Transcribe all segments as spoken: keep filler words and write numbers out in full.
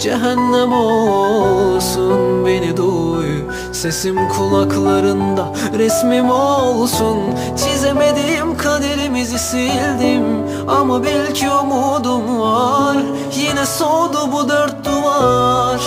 cehennem olsun. Beni duy, sesim kulaklarında, resmim olsun. Çizemediğim kaderimizi sildim, ama bil ki umudum var. Yine soğudu bu dört duvar.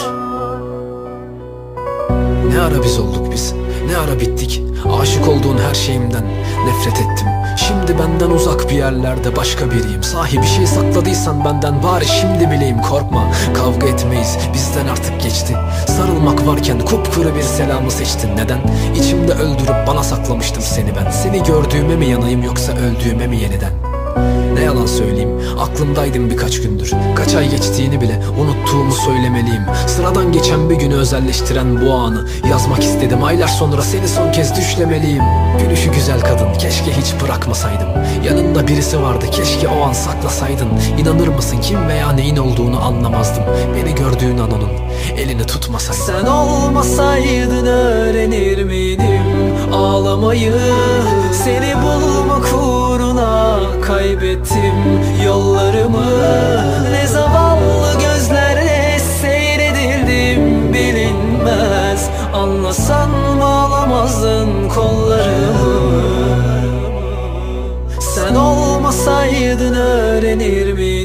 Ne ara biz olduk biz, ne ara bittik. Aşık olduğun her şeyimden nefret ettim. Şimdi benden uzak bir yerlerde başka biriyim. Sahi bir şey sakladıysan benden, bari şimdi bileyim. Korkma, kavga etmeyiz, bizden artık geçti. Sarılmak varken kupkuru bir selamı seçtin. Neden? İçimde öldürüp bana saklamıştım seni ben. Seni gördüğüme mi yanayım, yoksa öldüğüme mi yeniden? Ne yalan söyleyeyim, aklımdaydım birkaç gündür. Kaç ay geçtiğini bile unuttuğumu söylemeliyim. Sıradan geçen bir günü özelleştiren bu anı yazmak istedim. Aylar sonra seni son kez düşlemeliyim. Gülüşü güzel kadın, keşke hiç bırakmasaydım. Yanında birisi vardı, keşke o an saklasaydın. İnanır mısın, kim veya neyin olduğunu anlamazdım. Beni gördüğün an onun elini tutmasaydın. Sen olmasaydın öğrenir miydim ağlamayı? Seni bulmak uğruna kaybettim yollarımı. Ne zavallı gözlerle seyredildim bilinmez. Anlasan bağlamazdın kollarımı. Sen olmasaydın öğrenir miydim